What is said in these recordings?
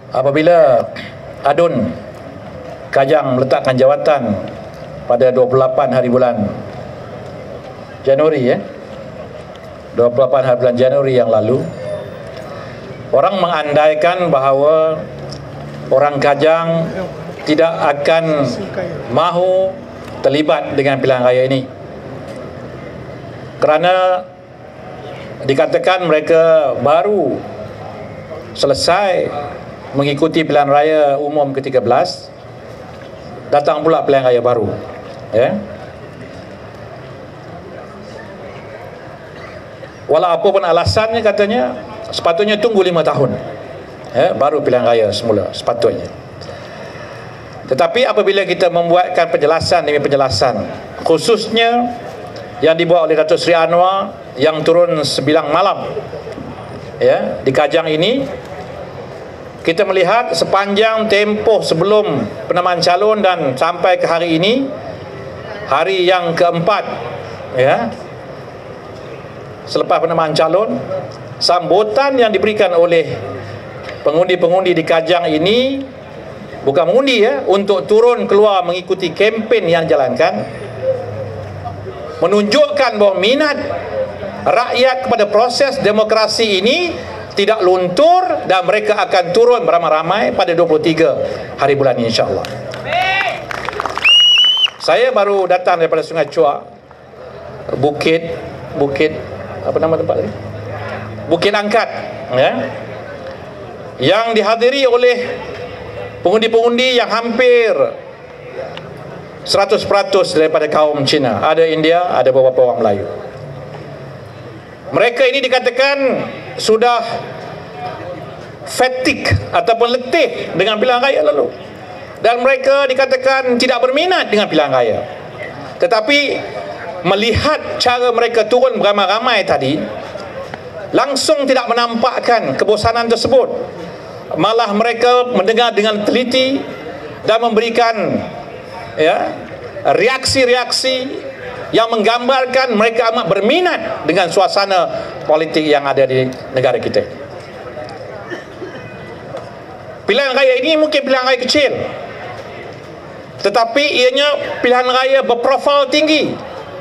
apabila Adun Kajang meletakkan jawatan pada 28 hari bulan Januari 28 hari bulan Januari yang lalu, orang mengandaikan bahawa orang Kajang tidak akan mahu terlibat dengan pilihan raya ini, kerana dikatakan mereka baru selesai mengikuti pilihan raya umum ke-13, datang pula pilihan raya baru. Walau apapun alasannya, katanya sepatutnya tunggu 5 tahun baru pilihan raya semula, sepatutnya. Tetapi apabila kita membuatkan penjelasan demi penjelasan, khususnya yang dibuat oleh Datuk Seri Anwar yang turun sebilang malam di Kajang ini, kita melihat sepanjang tempoh sebelum penamaan calon dan sampai ke hari ini, hari yang keempat selepas penamaan calon, sambutan yang diberikan oleh pengundi-pengundi di Kajang ini, bukan mengundi untuk turun keluar mengikuti kempen yang dijalankan, menunjukkan bahawa minat rakyat kepada proses demokrasi ini tidak luntur, dan mereka akan turun beramai-ramai pada 23 hari bulan ini, insyaAllah. Saya baru datang daripada Sungai Chua, Bukit apa nama tempat tadi? Bukit Angkat, yang dihadiri oleh pengundi-pengundi yang hampir 100% daripada kaum Cina. Ada India, ada beberapa orang Melayu. Mereka ini dikatakan sudah fatigue ataupun letih dengan pilihan raya lalu, dan mereka dikatakan tidak berminat dengan pilihan raya. Tetapi melihat cara mereka turun beramai-ramai tadi, langsung tidak menampakkan kebosanan tersebut. Malah mereka mendengar dengan teliti dan memberikan reaksi-reaksi yang menggambarkan mereka amat berminat dengan suasana politik yang ada di negara kita. Pilihan raya ini mungkin pilihan raya kecil, tetapi ianya pilihan raya berprofil tinggi,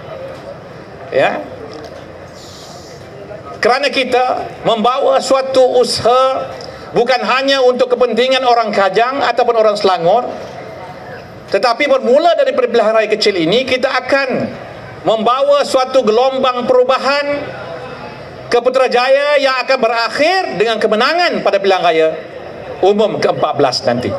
kerana kita membawa suatu usaha bukan hanya untuk kepentingan orang Kajang ataupun orang Selangor, tetapi bermula dari pilihan raya kecil ini, kita akan membawa suatu gelombang perubahan ke Putrajaya yang akan berakhir dengan kemenangan pada pilihan raya umum ke-14 nanti.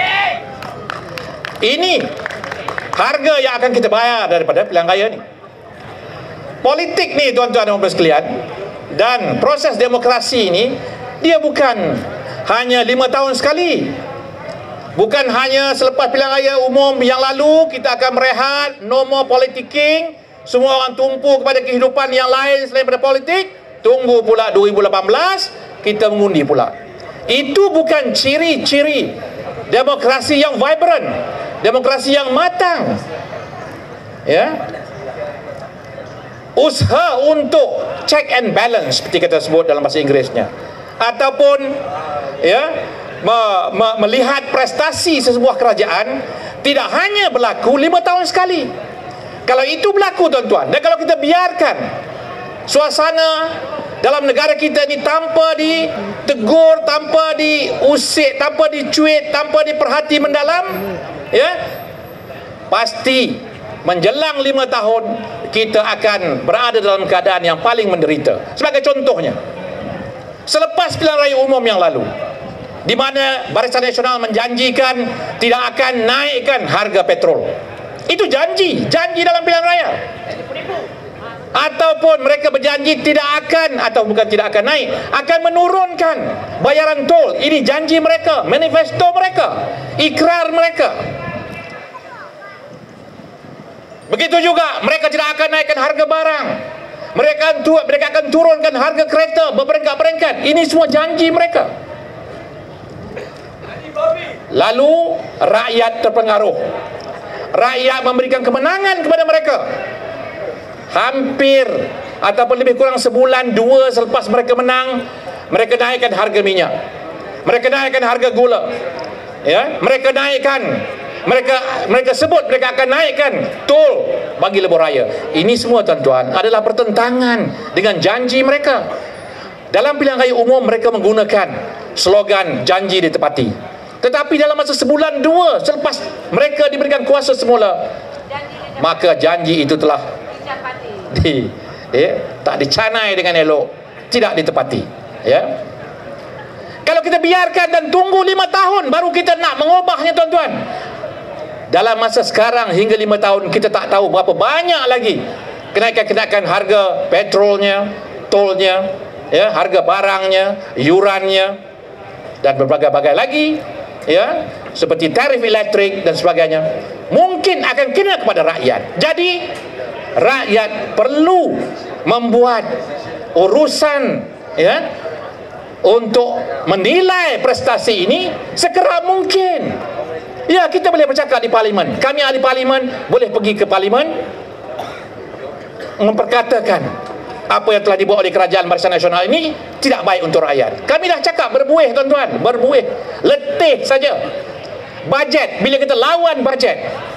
Ini harga yang akan kita bayar daripada pilihan raya ini. Politik ni, tuan-tuan dan puan sekalian, dan proses demokrasi ini, dia bukan hanya 5 tahun sekali. Bukan hanya selepas pilihan raya umum yang lalu kita akan merehat, no more politicking, semua orang tumpu kepada kehidupan yang lain selain daripada politik. Tunggu pula 2018 kita mengundi pula. Itu bukan ciri-ciri demokrasi yang vibrant, demokrasi yang matang. Usaha untuk check and balance, seperti kita sebut dalam bahasa Inggerisnya, ataupun melihat prestasi sesebuah kerajaan tidak hanya berlaku 5 tahun sekali. Kalau itu berlaku, tuan-tuan, dan kalau kita biarkan suasana dalam negara kita ini tanpa ditegur, tanpa diusik, tanpa dicuit, tanpa diperhati mendalam, pasti menjelang 5 tahun kita akan berada dalam keadaan yang paling menderita. Sebagai contohnya, selepas pilihan raya umum yang lalu, di mana Barisan Nasional menjanjikan tidak akan naikkan harga petrol. Itu janji dalam pilihan raya. Ataupun mereka berjanji tidak akan, atau bukan tidak akan naik, akan menurunkan bayaran tol. Ini janji mereka, manifesto mereka, ikrar mereka. Begitu juga mereka tidak akan naikkan harga barang. Mereka akan turunkan harga kereta berperingkat-peringkat. Ini semua janji mereka. Lalu rakyat terpengaruh. Rakyat memberikan kemenangan kepada mereka. Hampir ataupun lebih kurang sebulan, 2 selepas mereka menang, mereka naikkan harga minyak. Mereka naikkan harga gula. Ya, mereka sebut mereka akan naikkan tol bagi lebuh raya. Ini semua tuan-tuan adalah pertentangan dengan janji mereka. Dalam pilihan raya umum mereka menggunakan slogan janji ditepati. Tetapi dalam masa sebulan dua selepas mereka diberikan kuasa semula, maka janji itu telah tak dicanai dengan elok, tidak ditepati. Ya. Kalau kita biarkan dan tunggu 5 tahun baru kita nak mengubahnya tuan-tuan, dalam masa sekarang hingga 5 tahun kita tak tahu berapa banyak lagi kenaikan harga petrolnya, tolnya, ya, harga barangnya, yurannya, dan berbagai-bagai lagi, ya, seperti tarif elektrik dan sebagainya, mungkin akan kena kepada rakyat. Jadi rakyat perlu membuat urusan, ya, untuk menilai prestasi ini segera mungkin. Ya, kita boleh bercakap di parlimen. Kami ahli parlimen boleh pergi ke parlimen memperkatakan apa yang telah dibuat oleh kerajaan Barisan Nasional ini tidak baik untuk rakyat. Kami dah cakap berbuih tuan-tuan, berbuih, letih saja. Bajet, bila kita lawan bajet,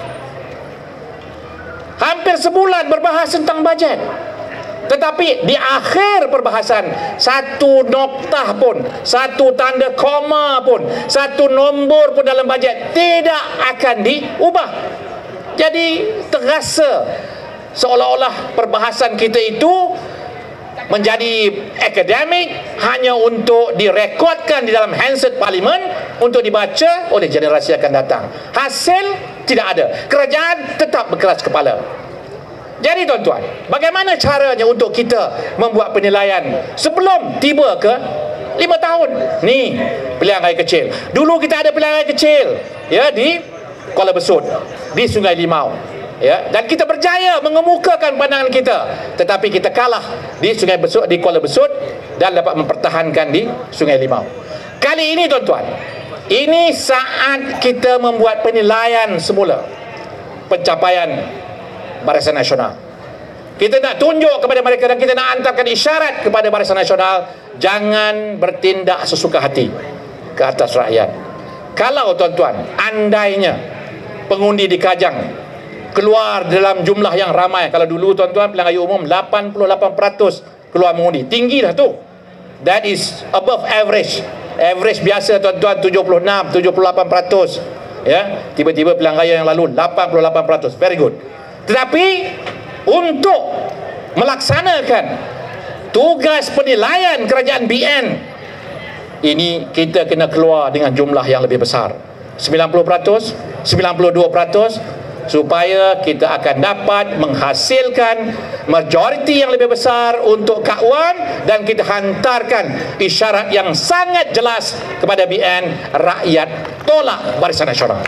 hampir sebulan berbahas tentang bajet, tetapi di akhir perbahasan satu noktah pun, satu tanda koma pun, satu nombor pun dalam bajet tidak akan diubah. Jadi terasa seolah-olah perbahasan kita itu menjadi akademik, hanya untuk direkodkan di dalam handset parlimen untuk dibaca oleh generasi akan datang. Hasil tidak ada. Kerajaan tetap berkeras kepala. Jadi tuan-tuan, bagaimana caranya untuk kita membuat penilaian sebelum tiba ke 5 tahun? Ni pilihan raya kecil. Dulu kita ada pilihan raya kecil, ya, di Kuala Besut, di Sungai Limau, ya, dan kita berjaya mengemukakan pandangan kita. Tetapi kita kalah di Sungai Besut, di Kuala Besut, dan dapat mempertahankan di Sungai Limau. Kali ini tuan-tuan, ini saat kita membuat penilaian semula pencapaian Barisan Nasional. Kita nak tunjuk kepada mereka dan kita nak hantarkan isyarat kepada Barisan Nasional, jangan bertindak sesuka hati ke atas rakyat. Kalau tuan-tuan, andainya pengundi di Kajang keluar dalam jumlah yang ramai, kalau dulu tuan-tuan pilihan raya umum 88% keluar mengundi, tinggi dah tu. That is above average. Average biasa tuan-tuan 76-78%, ya. Tiba-tiba pilihan raya yang lalu 88%, very good. Tetapi untuk melaksanakan tugas penilaian kerajaan BN ini, kita kena keluar dengan jumlah yang lebih besar, 90%, 92%, supaya kita akan dapat menghasilkan majoriti yang lebih besar untuk Kak Wan, dan kita hantarkan isyarat yang sangat jelas kepada BN, rakyat tolak Barisan Nasional.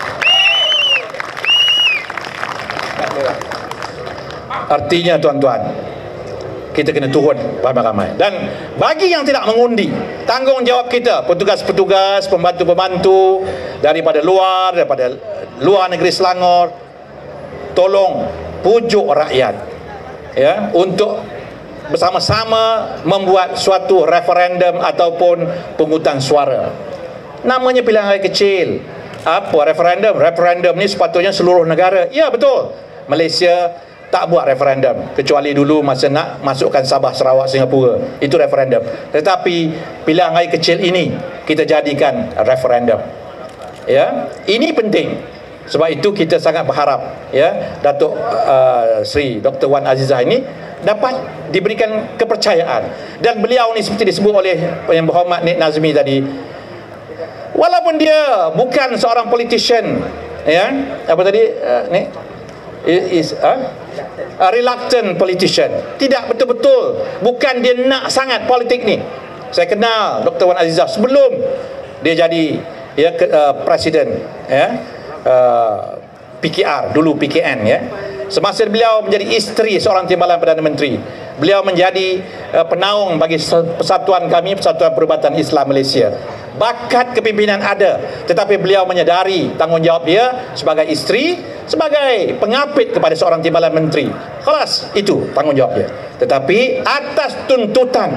Artinya tuan-tuan, kita kena turun ramai-ramai. Dan bagi yang tidak mengundi, tanggungjawab kita, petugas-petugas, pembantu-pembantu daripada luar negeri Selangor, tolong pujuk rakyat, ya, untuk bersama-sama membuat suatu referendum ataupun pungutan suara. Namanya pilihan raya kecil. Apa referendum? Referendum ni sepatutnya seluruh negara. Ya, betul. Malaysia tak buat referendum, kecuali dulu masa nak masukkan Sabah, Sarawak, Singapura, itu referendum. Tetapi pilihan raya kecil ini kita jadikan referendum, ya. Ini penting. Sebab itu kita sangat berharap, ya, Datuk Sri Dr. Wan Azizah ini dapat diberikan kepercayaan. Dan beliau ni seperti disebut oleh Yang Berhormat Nik Nazmi tadi, walaupun dia bukan seorang politician, ya, apa tadi Nik, is a reluctant politician, tidak betul-betul, bukan dia nak sangat politik ni. Saya kenal Dr. Wan Azizah sebelum dia jadi, ya, presiden, ya, PKR, dulu PKN, ya. Semasa beliau menjadi isteri seorang timbalan Perdana Menteri, beliau menjadi penaung bagi persatuan kami, Persatuan Perubatan Islam Malaysia. Bakat kepimpinan ada, tetapi beliau menyadari tanggungjawab dia sebagai isteri, sebagai pengapit kepada seorang timbalan menteri. Kelas itu tanggungjawab dia. Tetapi atas tuntutan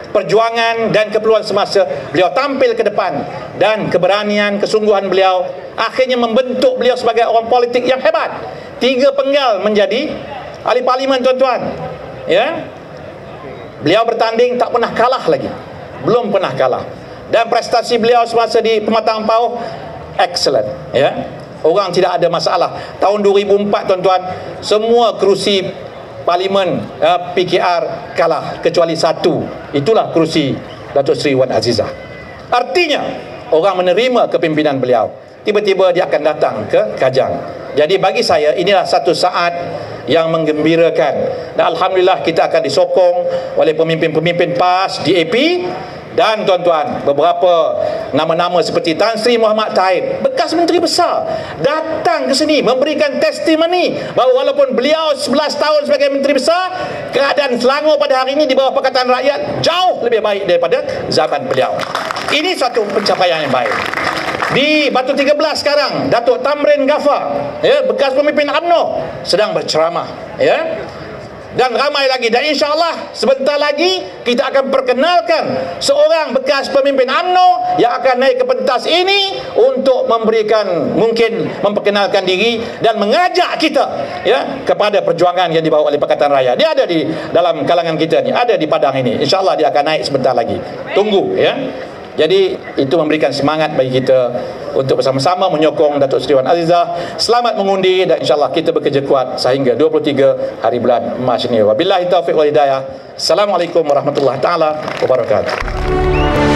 perjuangan dan keperluan semasa, beliau tampil ke depan dan keberanian, kesungguhan beliau akhirnya membentuk beliau sebagai orang politik yang hebat. 3 penggal menjadi ahli parlimen, tuan-tuan. Ya. Beliau bertanding tak pernah kalah lagi. Belum pernah kalah. Dan prestasi beliau semasa di Pematang Pauh excellent, ya. Orang tidak ada masalah. Tahun 2004, tuan-tuan, semua kerusi parlimen PKR kalah kecuali 1. Itulah kerusi Datuk Seri Wan Azizah. Artinya orang menerima kepimpinan beliau. Tiba-tiba dia akan datang ke Kajang. Jadi bagi saya inilah satu saat yang menggembirakan. Dan alhamdulillah kita akan disokong oleh pemimpin-pemimpin PAS, DAP. Dan tuan-tuan, beberapa nama-nama seperti Tan Sri Muhammad Taib, bekas Menteri Besar, datang ke sini memberikan testimoni bahawa walaupun beliau 11 tahun sebagai Menteri Besar, keadaan Selangor pada hari ini di bawah Pakatan Rakyat jauh lebih baik daripada zaman beliau. Ini suatu pencapaian yang baik. Di Batu 13 sekarang, Datuk Tamrin Ghaffar, ya, bekas pemimpin UMNO, sedang berceramah, ya. Dan ramai lagi, dan insya-Allah sebentar lagi kita akan perkenalkan seorang bekas pemimpin UMNO yang akan naik ke pentas ini untuk memberikan, mungkin memperkenalkan diri dan mengajak kita, ya, kepada perjuangan yang dibawa oleh Pakatan Rakyat. Dia ada di dalam kalangan kita ni, ada di Padang ini. Insya-Allah dia akan naik sebentar lagi. Tunggu, ya. Jadi itu memberikan semangat bagi kita untuk bersama-sama menyokong Datuk Seri Wan Azizah. Selamat mengundi dan insya-Allah kita bekerja kuat sehingga 23 hari bulan Mac ini. Wabillahi taufiq wal hidayah. Assalamualaikum warahmatullahi taala wabarakatuh.